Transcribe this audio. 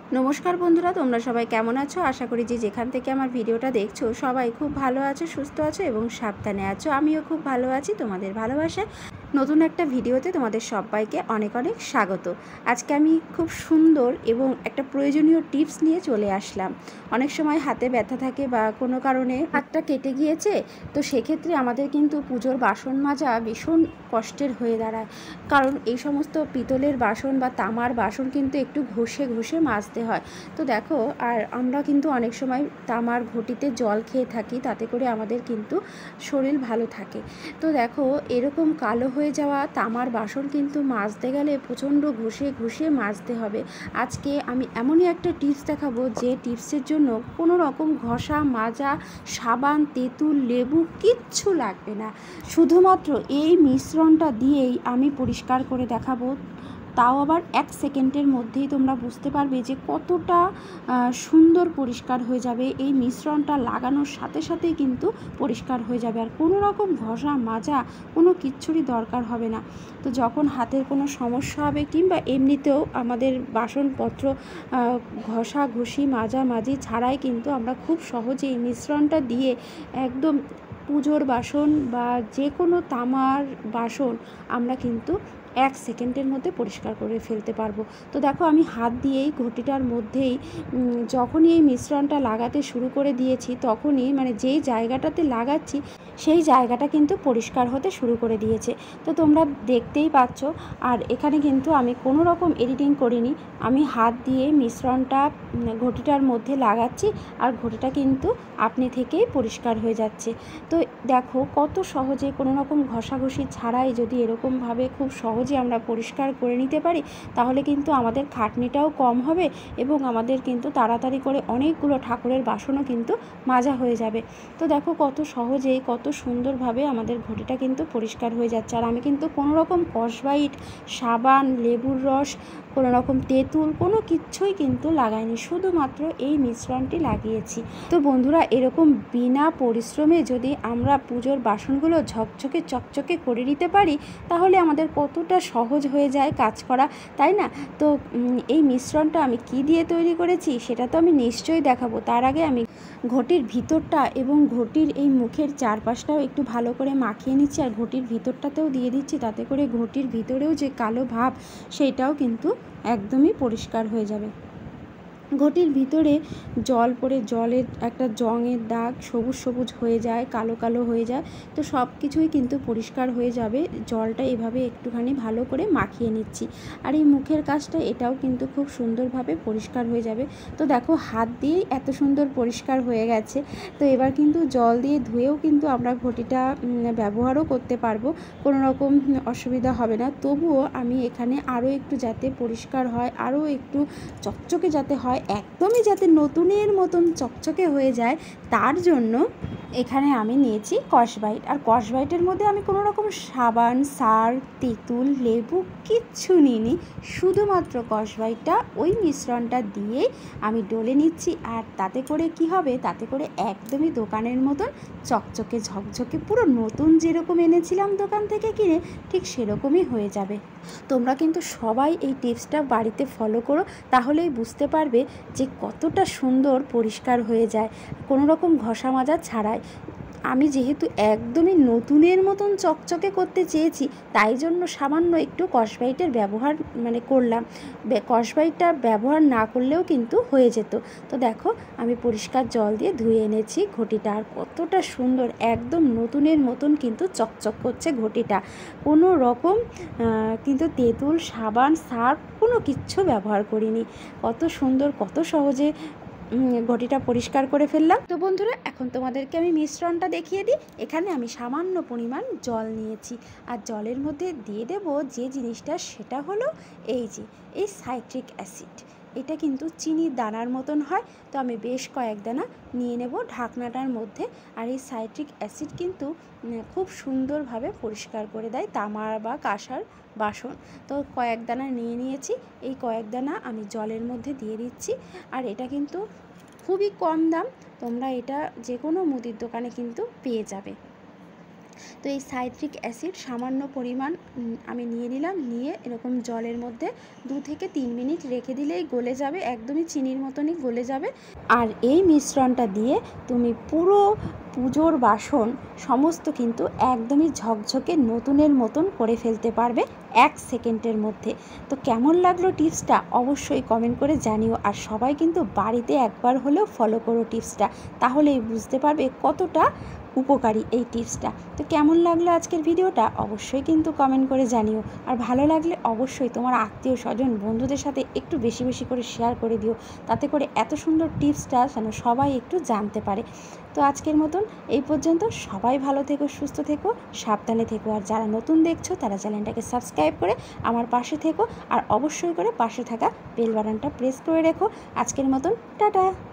नमस्कार बंधुरा तोमरा सबाई केमन आछो। आशा करी जे जेखान थेके आमार भिडियोटा देखछो सबाई खूब भालो आछो, सुस्थ आछो एबं साबधाने आछो। आमिओ खूब भालो आछि। तोमादेर भालोबासाय नतून एकटा भिडियोते तोमादेर सबाइके अनेक अनेक स्वागत। आजके आमी खूब सुंदर एबं एकटा प्रयोजनीय टिप्स निये चले आसलाम। अनेक समय हाथे व्यथा थाके बा कोनो कारणे हातटा केटे गियेछे, तो सेई क्षेत्रे आमादेर किन्तु पुजोर बासन माजा भीषण कष्टेर हये दाड़ाय, कारण एई समस्त पितलेर बासन बा तामार बासन किन्तु एकटु घषे घषे মাজते হয়। तो देखो और आमरा किन्तु अनेक समय तामार घटिते जल खेये थाकी, ताते करे आमादेर किन्तु शरीर भालो थाके। तो देखो एरकम कालो হয়ে যাওয়া তামার বাসন কিন্তু মাজতে গেলে প্রচণ্ড ঘষে ঘষে মাজতে হবে। আজকে আমি এমনই একটা টিপস দেখাবো যে টিপসের জন্য কোনো রকম ঘষা মাজা সাবান তেঁতুল লেবু কিচ্ছু লাগবে না, শুধুমাত্র এই মিশ্রণটা দিয়েই আমি পরিষ্কার করে দেখাবো। তাও আবার 1 সেকেন্ডের মধ্যেই তোমরা বুঝতে পারবে যে কতটা সুন্দর পরিষ্কার হয়ে যাবে। এই মিশ্রণটা লাগানোর সাথে সাথেই কিন্তু পরিষ্কার হয়ে যাবে, আর কোনো রকম ঘষা মাজা কোনো কিচ্ছুরই দরকার হবে না। তো যখন হাতের কোনো সমস্যা হবে কিংবা এমনিতেও আমাদের বাসনপত্র ঘষা ঘষি মাজামাজি ছাড়াই কিন্তু আমরা খুব সহজে এই মিশ্রণটা দিয়ে একদম পুজোর বাসন বা যে কোনো তামার বাসন আমরা কিন্তু 1 সেকেন্ডের মধ্যে পরিষ্কার করে ফেলতে পারবো। তো দেখো আমি হাত দিয়েই ঘটিটার মধ্যেই যখনই এই মিশ্রণটা লাগাতে শুরু করে দিয়েছি তখনই মানে যেই জায়গাটাতে লাগাচ্ছি সেই জায়গাটা কিন্তু পরিষ্কার হতে শুরু করে দিয়েছে। তো তোমরা দেখতেই পাচ্ছ, আর এখানে কিন্তু আমি কোনো রকম এডিটিং করিনি, আমি হাত দিয়ে মিশ্রণটা ঘটিটার মধ্যে লাগাচ্ছি আর ঘটিটা কিন্তু আপনি থেকেই পরিষ্কার হয়ে যাচ্ছে। তো দেখো কত সহজে কোনো রকম ঘষাঘষি ছাড়াই যদি এরকমভাবে খুব সহজে আমরা পরিষ্কার করে নিতে পারি তাহলে কিন্তু আমাদের খাটনিটাও কম হবে এবং আমাদের কিন্তু তাড়াতাড়ি করে অনেকগুলো ঠাকুরের বাসনও কিন্তু মাজা হয়ে যাবে। তো দেখো কত সহজেই কত সুন্দরভাবে আমাদের ঘটিটা কিন্তু পরিষ্কার হয়ে যাচ্ছে। আর আমি কিন্তু কোনো রকম স্কচব্রাইট সাবান লেবুর রস কোনো রকম তেঁতুল কোনো কিচ্ছুই কিন্তু লাগাইনি, শুধুমাত্র এই মিশ্রণটি লাগিয়েছি। তো বন্ধুরা এরকম বিনা পরিশ্রমে যদি আমরা পুজোর বাসনগুলো ঝকঝকে চকচকে করে নিতে পারি তাহলে আমাদের কতটা সহজ হয়ে যায় কাজ করা, তাই না? তো এই মিশ্রণটা আমি কি দিয়ে তৈরি করেছি সেটা তো আমি নিশ্চয়ই দেখাবো। তার আগে আমি ঘটির ভিতরটা এবং ঘটির এই মুখের চারপাশটাও একটু ভালো করে মাখিয়ে নিচ্ছি, আর ঘটির ভিতরটাতেও দিয়ে দিচ্ছি, তাতে করে ঘটির ভিতরেও যে কালো ভাব সেইটাও কিন্তু একদমই পরিষ্কার হয়ে যাবে। ঘটির ভিতরে জল পড়ে জলের একটা জংয়ের দাগ সবুজ সবুজ হয়ে যায়, কালো কালো হয়ে যায়, তো সব কিছুই কিন্তু পরিষ্কার হয়ে যাবে। জলটা এভাবে একটুখানি ভালো করে মাখিয়ে নিচ্ছি, আর এই মুখের কাজটা এটাও কিন্তু খুব সুন্দরভাবে পরিষ্কার হয়ে যাবে। তো দেখো হাত দিয়েই এত সুন্দর পরিষ্কার হয়ে গেছে। তো এবার কিন্তু জল দিয়ে ধুয়েও কিন্তু আমরা ঘটিটা ব্যবহারও করতে পারবো, কোনো রকম অসুবিধা হবে না। তবুও আমি এখানে আরও একটু যাতে পরিষ্কার হয়, আরও একটু চকচকে যাতে হয়, একদমই যাতে নতুনের মতন চকচকে হয়ে যায়, তার জন্য এখানে আমি নিয়েছি স্কচব্রাইট। আর স্কচব্রাইটের মধ্যে আমি কোনো রকম সাবান সার্ফ তেঁতুল লেবু কিচ্ছু নিইনি, শুধুমাত্র স্কচব্রাইটটা ওই মিশ্রণটা দিয়েই আমি ডলে নিচ্ছি। আর তাতে করে কি হবে, তাতে করে একদমই দোকানের মতন চকচকে ঝকঝকে পুরো নতুন যেরকম এনেছিলাম দোকান থেকে কিনে ঠিক সেরকমই হয়ে যাবে। তোমরা কিন্তু সবাই এই টিপসটা বাড়িতে ফলো করো, তাহলেই বুঝতে পারবে যে কতটা সুন্দর পরিষ্কার হয়ে যায় কোনো রকম ঘষা মাজা ছাড়াই। আমি যেহেতু একদমই নতুনের মতন চকচকে করতে চেয়েছি তাই জন্য সামান্য একটু স্কচব্রাইটের ব্যবহার করলাম, স্কচব্রাইটটা ব্যবহার না করলেও কিন্তু হয়ে যেত। তো দেখো আমি পরিষ্কার জল দিয়ে ধুয়ে এনেছি ঘটিটা, আর কতটা সুন্দর একদম নতুনের মতন কিন্তু চকচক করছে ঘটিটা। কোনো রকম কিন্তু তেঁতুল সাবান সার্ফ কোনো কিচ্ছু ব্যবহার করিনি। কত সুন্দর কত সহজে ঘটিটা পরিষ্কার করে ফেললাম। তো বন্ধুরা এখন তোমাদেরকে আমি মিশ্রণটা দেখিয়ে দিই। এখানে আমি সামান্য পরিমাণ জল নিয়েছি, আর জলের মধ্যে দিয়ে দেব যে জিনিসটা সেটা হলো এই যে এই সাইট্রিক অ্যাসিড। এটা কিন্তু চিনির দানার মতন হয়, তো আমি বেশ কয়েক দানা নিয়ে নেব ঢাকনাটার মধ্যে। আর এই সাইট্রিক অ্যাসিড কিন্তু খুব সুন্দরভাবে পরিষ্কার করে দেয় তামার বা কাঁসার বাসন। তো কয়েক দানা নিয়ে নিয়েছি, এই কয়েক দানা আমি জলের মধ্যে দিয়ে দিচ্ছি। আর এটা কিন্তু খুবই কম দাম, তোমরা এটা যে কোনো মুদির দোকানে কিন্তু পেয়ে যাবে। তো এই সাইট্রিক অ্যাসিড সামান্য পরিমাণ আমি নিয়ে নিলাম, নিয়ে এরকম জলের মধ্যে 2 থেকে 3 মিনিট রেখে দিলেই গলে যাবে, একদমই চিনির মতনই গলে যাবে। আর এই মিশ্রণটা দিয়ে তুমি পুরো পুজোর বাসন সমস্ত কিন্তু একদমই ঝকঝকে নতুনের মতন করে ফেলতে পারবে 1 সেকেন্ডের মধ্যে। তো কেমন লাগলো টিপসটা অবশ্যই কমেন্ট করে জানিও। আর সবাই কিন্তু বাড়িতে একবার হলেও ফলো করো টিপসটা, তাহলেই বুঝতে পারবে কতটা উপকারী এই টিপসটা। তো কেমন লাগলো আজকের ভিডিওটা অবশ্যই কিন্তু কমেন্ট করে জানিও। আর ভালো লাগলে অবশ্যই তোমার আত্মীয় স্বজন বন্ধুদের সাথে একটু বেশি বেশি করে শেয়ার করে দিও, তাতে করে এত সুন্দর টিপসটা যেন সবাই একটু জানতে পারে। তো আজকের মতন এই পর্যন্ত। সবাই ভালো থেকো, সুস্থ থেকো, সাবধানে থেকো। আর যারা নতুন দেখছো তারা চ্যানেলটাকে সাবস্ক্রাইব করে আমার পাশে থেকো, আর অবশ্যই করে পাশে থাকা বেল বাটনটা প্রেস করে রেখো। আজকের মতন টাটা।